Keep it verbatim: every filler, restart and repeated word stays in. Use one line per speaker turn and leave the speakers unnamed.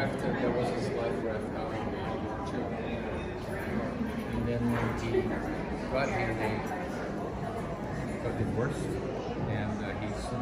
raft, uh, there was a slide raft out in World War Two. And then when he got here, they got divorced, and uh, he